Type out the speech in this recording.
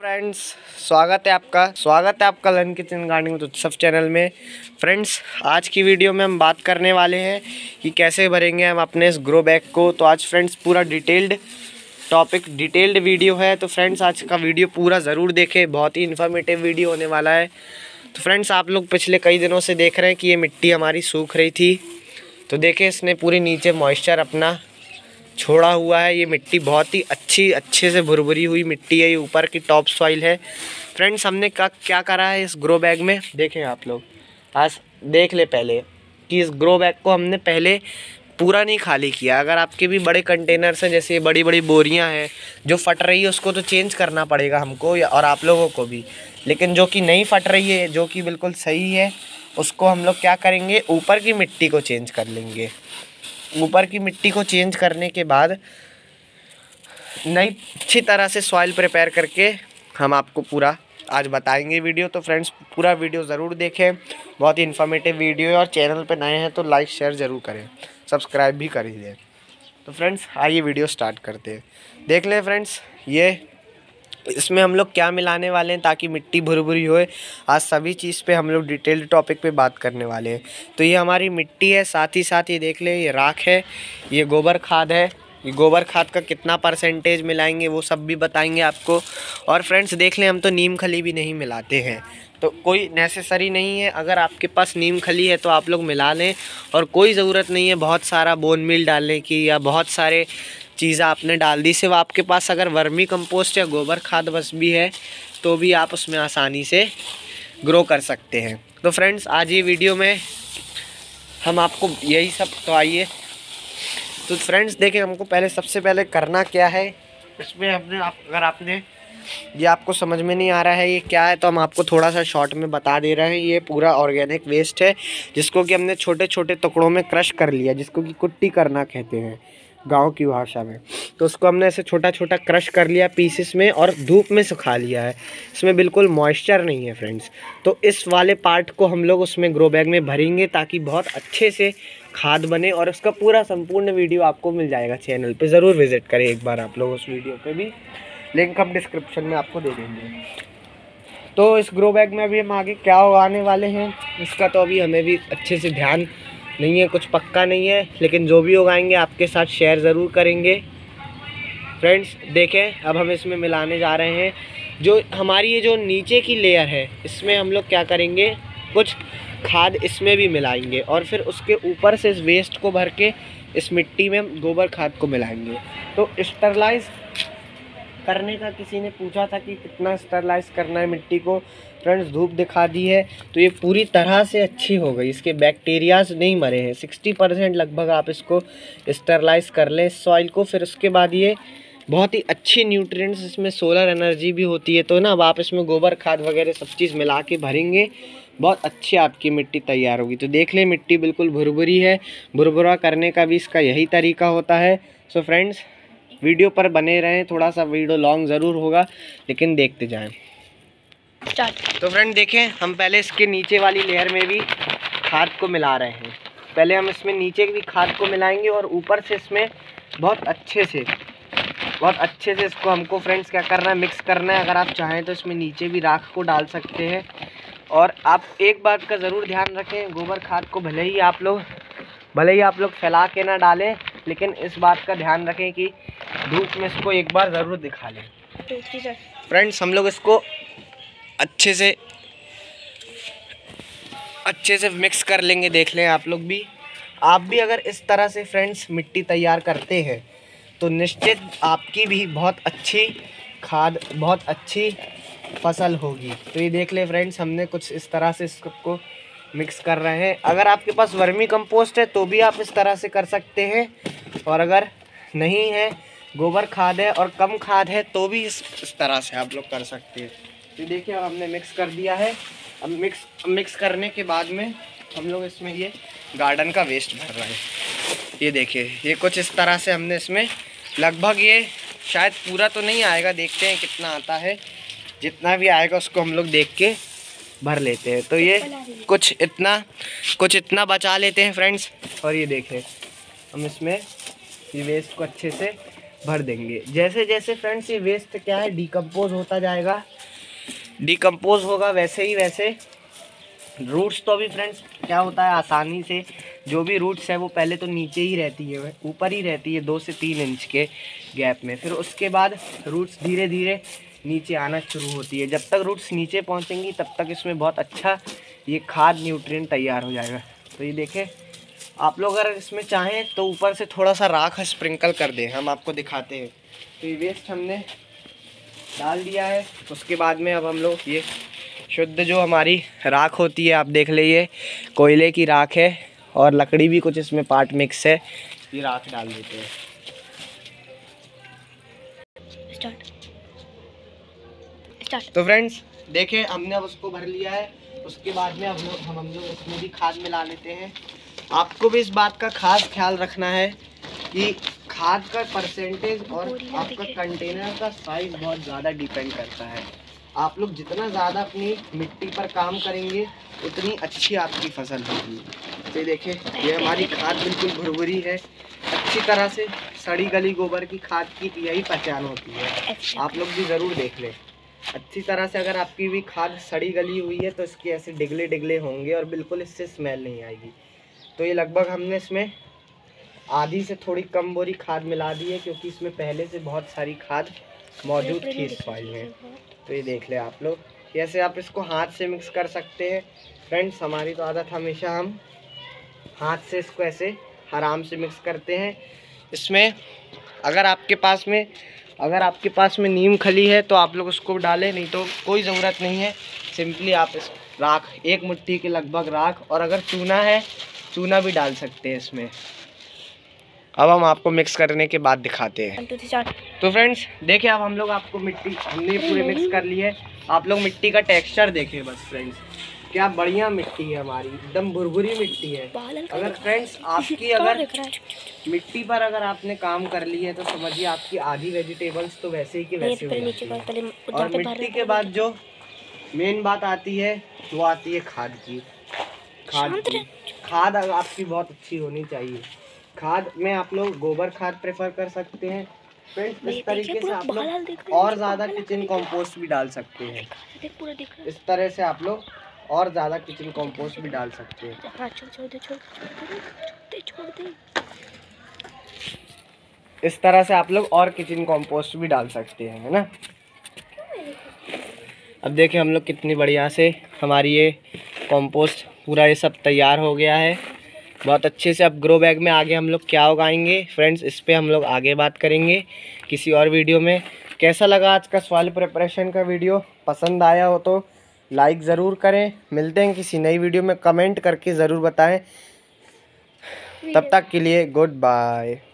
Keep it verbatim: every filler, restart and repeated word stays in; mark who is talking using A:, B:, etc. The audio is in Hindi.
A: फ्रेंड्स, स्वागत है आपका स्वागत है आपका लन किचन गार्डनिंग उत्सव चैनल में। फ्रेंड्स, आज की वीडियो में हम बात करने वाले हैं कि कैसे भरेंगे हम अपने इस ग्रो बैग को। तो आज फ्रेंड्स पूरा डिटेल्ड टॉपिक डिटेल्ड वीडियो है। तो फ्रेंड्स आज का वीडियो पूरा ज़रूर देखें, बहुत ही इन्फॉर्मेटिव वीडियो होने वाला है। तो फ्रेंड्स, आप लोग पिछले कई दिनों से देख रहे हैं कि ये मिट्टी हमारी सूख रही थी, तो देखें इसने पूरी नीचे मॉइस्चर अपना छोड़ा हुआ है। ये मिट्टी बहुत ही अच्छी अच्छे से भुरभुरी हुई मिट्टी है। ये ऊपर की टॉप सॉइल है। फ्रेंड्स, हमने का क्या करा है इस ग्रो बैग में, देखें आप लोग। आज देख ले पहले कि इस ग्रो बैग को हमने पहले पूरा नहीं खाली किया। अगर आपके भी बड़े कंटेनर्स हैं, जैसे बड़ी बड़ी बोरियां हैं जो फट रही है, उसको तो चेंज करना पड़ेगा हमको या और आप लोगों को भी। लेकिन जो कि नहीं फट रही है, जो कि बिल्कुल सही है, उसको हम लोग क्या करेंगे, ऊपर की मिट्टी को चेंज कर लेंगे। ऊपर की मिट्टी को चेंज करने के बाद नई अच्छी तरह से सॉइल प्रिपेयर करके हम आपको पूरा आज बताएंगे वीडियो। तो फ्रेंड्स, पूरा वीडियो ज़रूर देखें, बहुत ही इन्फॉर्मेटिव वीडियो है। और चैनल पे नए हैं तो लाइक शेयर ज़रूर करें, सब्सक्राइब भी कर दें। तो फ्रेंड्स, आइए वीडियो स्टार्ट करते हैं। देख लें फ्रेंड्स, ये इसमें हम लोग क्या मिलाने वाले हैं ताकि मिट्टी भुरभुरी होए। आज सभी चीज़ पे हम लोग डिटेल्ड टॉपिक पे बात करने वाले हैं। तो ये हमारी मिट्टी है, साथ ही साथ ये देख ले, ये राख है, ये गोबर खाद है। ये गोबर खाद का कितना परसेंटेज मिलाएंगे वो सब भी बताएंगे आपको। और फ्रेंड्स देख लें, हम तो नीम खली भी नहीं मिलाते हैं, तो कोई नेसेसरी नहीं है। अगर आपके पास नीम खली है तो आप लोग मिला लें, और कोई ज़रूरत नहीं है बहुत सारा बोन मील डालने की या बहुत सारे चीज़ें आपने डाल दी। सिर्फ आपके पास अगर वर्मी कंपोस्ट या गोबर खाद बस भी है तो भी आप उसमें आसानी से ग्रो कर सकते हैं। तो फ्रेंड्स, आज ये वीडियो में हम आपको यही सब, तो आइए। तो फ्रेंड्स देखें, हमको पहले सबसे पहले करना क्या है इसमें। हमने आप अगर आपने ये आपको समझ में नहीं आ रहा है ये क्या है, तो हम आपको थोड़ा सा शॉर्ट में बता दे रहे हैं। ये पूरा ऑर्गेनिक वेस्ट है, जिसको कि हमने छोटे छोटे टुकड़ों में क्रश कर लिया, जिसको कि कुट्टी करना कहते हैं गांव की भाषा में। तो उसको हमने ऐसे छोटा छोटा क्रश कर लिया पीसेस में और धूप में सुखा लिया है। इसमें बिल्कुल मॉइस्चर नहीं है फ्रेंड्स। तो इस वाले पार्ट को हम लोग उसमें ग्रो बैग में भरेंगे ताकि बहुत अच्छे से खाद बने। और उसका पूरा संपूर्ण वीडियो आपको मिल जाएगा चैनल पे, ज़रूर विज़िट करें एक बार आप लोग उस वीडियो पे भी, लिंक हम डिस्क्रिप्शन में आपको दे देंगे। तो इस ग्रो बैग में अभी हम आगे क्या उगाने वाले हैं इसका तो अभी हमें भी अच्छे से ध्यान नहीं है, कुछ पक्का नहीं है, लेकिन जो भी उगाएंगे आपके साथ शेयर ज़रूर करेंगे। फ्रेंड्स देखें, अब हम इसमें मिलाने जा रहे हैं जो हमारी ये जो नीचे की लेयर है, इसमें हम लोग क्या करेंगे, कुछ खाद इसमें भी मिलाएंगे और फिर उसके ऊपर से इस वेस्ट को भर के इस मिट्टी में गोबर खाद को मिलाएंगे। तो स्टरलाइज करने का किसी ने पूछा था कि कितना स्टरलाइज करना है मिट्टी को। फ्रेंड्स, धूप दिखा दी है तो ये पूरी तरह से अच्छी हो गई, इसके बैक्टीरियाज नहीं मरे हैं। सिक्सटी परसेंट लगभग आप इसको स्टरलाइज कर लें इस सॉइल को। फिर उसके बाद ये बहुत ही अच्छी न्यूट्रिएंट्स, इसमें सोलर एनर्जी भी होती है। तो ना अब आप इसमें गोबर खाद वगैरह सब चीज़ मिला के भरेंगे, बहुत अच्छी आपकी मिट्टी तैयार होगी। तो देख लें, मिट्टी बिल्कुल भुरभुरी है। भुरभुरा करने का भी इसका यही तरीका होता है। सो फ्रेंड्स, वीडियो पर बने रहें, थोड़ा सा वीडियो लॉन्ग ज़रूर होगा लेकिन देखते जाएं। तो फ्रेंड देखें, हम पहले इसके नीचे वाली लेयर में भी खाद को मिला रहे हैं। पहले हम इसमें नीचे भी खाद को मिलाएंगे और ऊपर से इसमें बहुत अच्छे से बहुत अच्छे से इसको हमको फ्रेंड्स क्या करना है, मिक्स करना है। अगर आप चाहें तो इसमें नीचे भी राख को डाल सकते हैं। और आप एक बात का ज़रूर ध्यान रखें, गोबर खाद को भले ही आप लोग भले ही आप लोग फैला के ना डालें, लेकिन इस बात का ध्यान रखें कि धूप में इसको एक बार ज़रूर दिखा लें। फ्रेंड्स, हम लोग इसको अच्छे से अच्छे से मिक्स कर लेंगे। देख लें आप लोग भी, आप भी अगर इस तरह से फ्रेंड्स मिट्टी तैयार करते हैं तो निश्चित आपकी भी बहुत अच्छी खाद, बहुत अच्छी फसल होगी। तो ये देख ले फ्रेंड्स, हमने कुछ इस तरह से इसको मिक्स कर रहे हैं। अगर आपके पास वर्मी कंपोस्ट है तो भी आप इस तरह से कर सकते हैं, और अगर नहीं है, गोबर खाद है और कम खाद है, तो भी इस, इस तरह से आप लोग कर सकते हैं। तो देखिए, अब हमने मिक्स कर दिया है। अब मिक्स मिक्स करने के बाद में हम लोग इसमें ये गार्डन का वेस्ट भर रहे हैं। ये देखिए, ये कुछ इस तरह से हमने इसमें लगभग, ये शायद पूरा तो नहीं आएगा, देखते हैं कितना आता है। जितना भी आएगा उसको हम लोग देख के भर लेते हैं। तो ये कुछ इतना कुछ इतना बचा लेते हैं फ्रेंड्स। और ये देखें, हम इसमें ये वेस्ट को अच्छे से भर देंगे। जैसे जैसे फ्रेंड्स ये वेस्ट क्या है डिकम्पोज होता जाएगा, डिकम्पोज होगा वैसे ही वैसे रूट्स तो अभी फ्रेंड्स क्या होता है आसानी से जो भी रूट्स है वो पहले तो नीचे ही रहती है, ऊपर ही रहती है दो से तीन इंच के गैप में। फिर उसके बाद रूट्स धीरे धीरे नीचे आना शुरू होती है। जब तक रूट्स नीचे पहुंचेंगी तब तक इसमें बहुत अच्छा ये खाद न्यूट्रिएंट तैयार हो जाएगा। तो ये देखें आप लोग अगर इसमें चाहें तो ऊपर से थोड़ा सा राख स्प्रिंकल कर दें, हम आपको दिखाते हैं। तो ये वेस्ट हमने डाल दिया है। उसके बाद में अब हम लोग ये शुद्ध जो हमारी राख होती है, आप देख लीजिए कोयले की राख है और लकड़ी भी कुछ इसमें पार्ट मिक्स है, ये राख डाल देते हैं। Start start. तो फ्रेंड्स देखें हमने अब उसको भर लिया है। उसके बाद में अब लोग हम हम लोग इसमें भी खाद मिला लेते हैं। आपको भी इस बात का खास ख्याल रखना है कि खाद का परसेंटेज और आपका कंटेनर का साइज बहुत ज़्यादा डिपेंड करता है। आप लोग जितना ज़्यादा अपनी मिट्टी पर काम करेंगे उतनी अच्छी आपकी फसल होगी। तो देखिए ये हमारी खाद बिल्कुल भुरभुरी है, अच्छी तरह से सड़ी गली गोबर की खाद की यही पहचान होती है। आप लोग भी ज़रूर देख लें अच्छी तरह से। अगर आपकी भी खाद सड़ी गली हुई है तो इसके ऐसे डिगले डिगले होंगे और बिल्कुल इससे स्मेल नहीं आएगी। तो ये लगभग हमने इसमें आधी से थोड़ी कम बोरी खाद मिला दी है क्योंकि इसमें पहले से बहुत सारी खाद मौजूद थी इस फाइल में। तो ये देख ले आप लोग, कैसे आप इसको हाथ से मिक्स कर सकते हैं। फ्रेंड्स हमारी तो आदत हमेशा हम हाथ से इसको ऐसे आराम से मिक्स करते हैं। इसमें अगर आपके पास में अगर आपके पास में नीम खली है तो आप लोग उसको डालें, नहीं तो कोई ज़रूरत नहीं है। सिंपली आप इस राख एक मुट्ठी के लगभग राख और अगर चूना है चूना भी डाल सकते हैं इसमें। अब हम आपको मिक्स करने के बाद दिखाते हैं। तो फ्रेंड्स देखिए अब हम लोग आपको मिट्टी हमने पूरे मिक्स कर ली है। आप लोग मिट्टी का टेक्सचर देखें बस फ्रेंड्स, क्या बढ़िया मिट्टी है हमारी, एकदम भुरभुरी मिट्टी है। अगर फ्रेंड्स आपकी अगर मिट्टी पर अगर आपने काम कर ली है तो समझिए आपकी आधी वेजिटेबल्स तो वैसे ही कि वैसे हो जाती है। और मिट्टी के बाद जो मेन बात आती है वो आती है खाद की। खाद की खाद आपकी बहुत अच्छी होनी चाहिए। खाद में आप लोग गोबर खाद प्रेफर कर सकते हैं फ्रेंड्स। इस तरीके से आप लोग और ज़्यादा किचन कंपोस्ट भी डाल सकते हैं। इस तरह से आप लोग और ज़्यादा किचन कंपोस्ट भी डाल सकते हैं। इस तरह से आप लोग और किचन कंपोस्ट भी डाल सकते हैं, है ना। अब देखिए हम लोग कितनी बढ़िया से हमारी ये कंपोस्ट पूरा ये सब तैयार हो गया है बहुत अच्छे से। अब ग्रो बैग में आगे हम लोग क्या उगाएंगे फ्रेंड्स, इस पे हम लोग आगे बात करेंगे किसी और वीडियो में। कैसा लगा आज का सॉइल प्रिपरेशन का वीडियो? पसंद आया हो तो लाइक ज़रूर करें। मिलते हैं किसी नई वीडियो में, कमेंट करके ज़रूर बताएं। तब तक के लिए गुड बाय।